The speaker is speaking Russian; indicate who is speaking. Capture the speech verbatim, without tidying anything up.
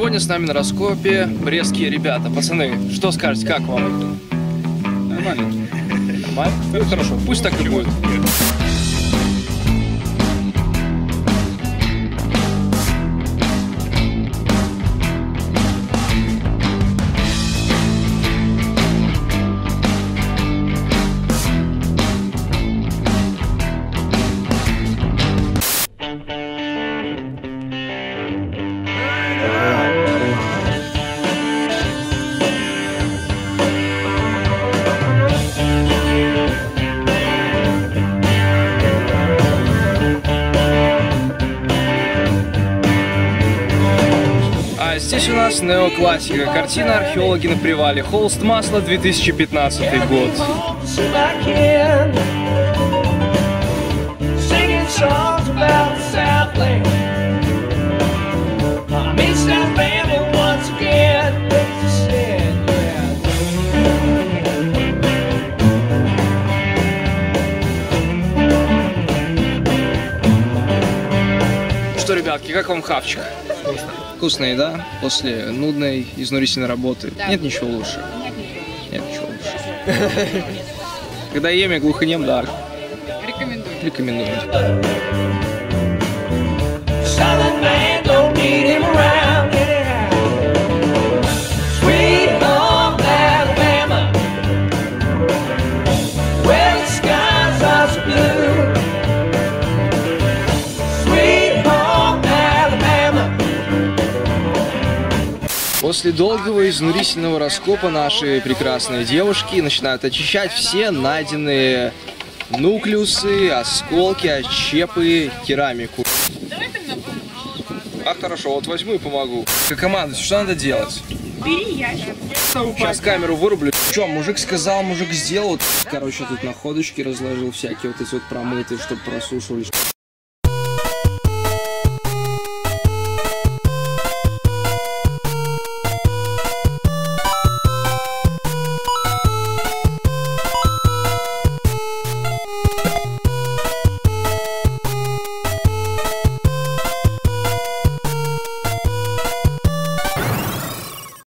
Speaker 1: Сегодня с нами на раскопе брестские ребята. Пацаны, что скажете, как вам?
Speaker 2: Нормально.
Speaker 1: Нормально? Ну, хорошо, пусть так и будет. Здесь у нас неоклассика. Картина «Археологи на привале». Холст масла, две тысячи пятнадцатый год. Что, ребятки, как вам хавчик?
Speaker 3: Вкусно.
Speaker 1: Вкусная еда после нудной, изнурительной работы.
Speaker 3: Да.
Speaker 1: Нет ничего лучше.
Speaker 3: Нет ничего.
Speaker 1: Нет ничего лучше. Когда ем, я глухонем, да.
Speaker 3: Рекомендую.
Speaker 1: Рекомендую. После долгого изнурительного раскопа наши прекрасные девушки начинают очищать все найденные нуклеусы, осколки, отщепы, керамику.
Speaker 3: Давай ты мне поможешь.
Speaker 1: А хорошо, вот возьму и помогу. Как команда, что надо делать?
Speaker 3: Бери ящик.
Speaker 1: Сейчас камеру вырублю. Че, мужик сказал, мужик сделал. Короче, тут находочки разложил всякие вот эти вот промытые, чтобы просушивались.